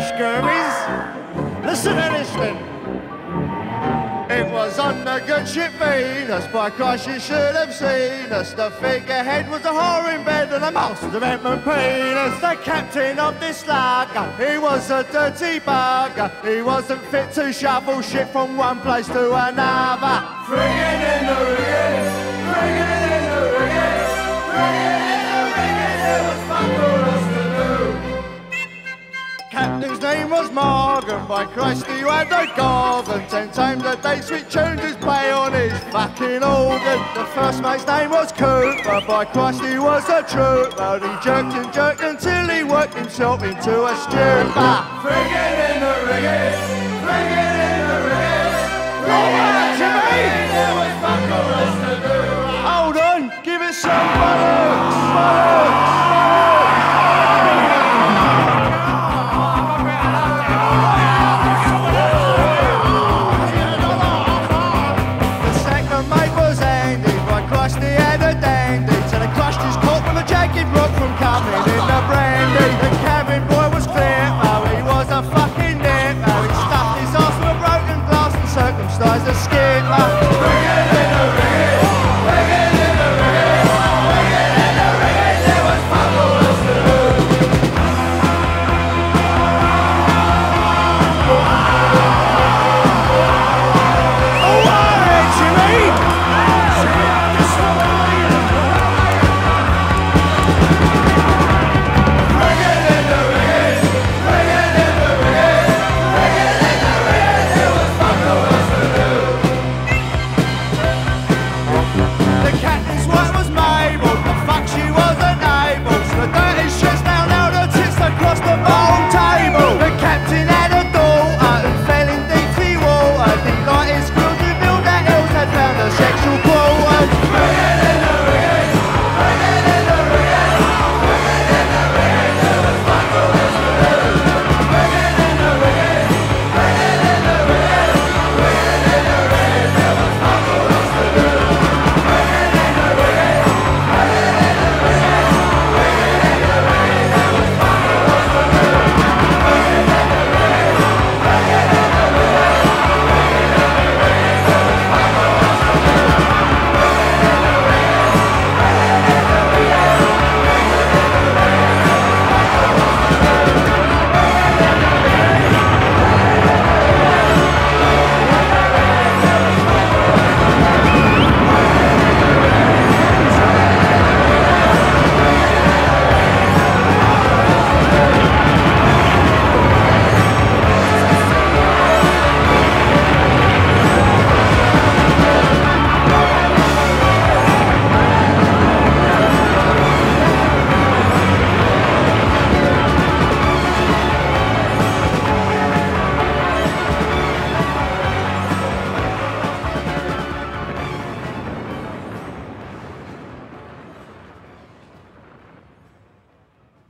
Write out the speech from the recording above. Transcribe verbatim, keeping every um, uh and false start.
Scurries. Listen to this then. It was on the good ship Venus, by Christ you should have seen us. The figurehead was a whore in bed and the master of Edmund Penis. The captain of this lager, he was a dirty bugger. He wasn't fit to shovel shit from one place to another. Friggin in the riggin, friggin in the riggin, friggin in the riggin, it was fun for us to do. Captain's name was Morgan, by Christ he had a garden. Ten times a day sweet tunes his play on his fucking organ. The first mate's name was Cooper, by Christ he was a trooper. He jerked and jerked until he worked himself into a stupor. Friggin in the riggin, friggin in the riggin, friggin in the riggin, it was fuck all us to do. Hold on, give it some fun.